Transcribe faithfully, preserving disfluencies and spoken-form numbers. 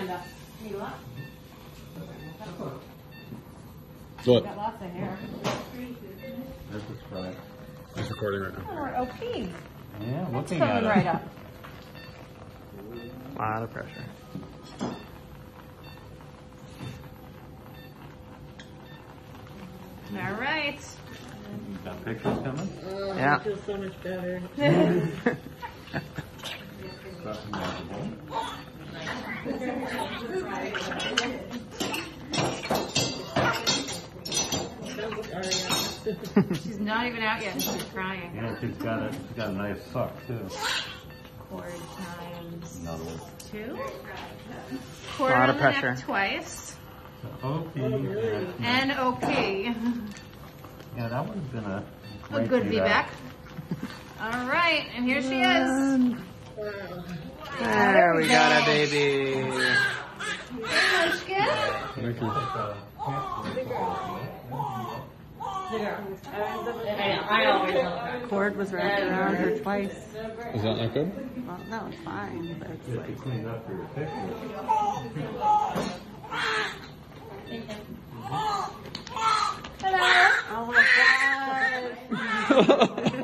Amanda. You want? What? Got lots of hair. This is right. It's recording right now. Oh, we're okay. Yeah, looking Coming at it. right up. A lot of pressure. All right. You got pictures coming? Oh, Yeah. I feel so much better. That's imaginable. She's not even out yet and she's crying. Yeah, she's got a, she's got a nice suck too. Cord times Another one. two. Cord Lot on of the pressure. neck twice. Okay. And okay. Yeah, that would have been a A great good V V BAC. All right, and here she is. There we got a baby. Munchkin. Thank you. I always love that. Cord was wrapped around her twice. Is that not good? Well, no, it's fine, but it's You have like, to clean up for your pictures. oh my god!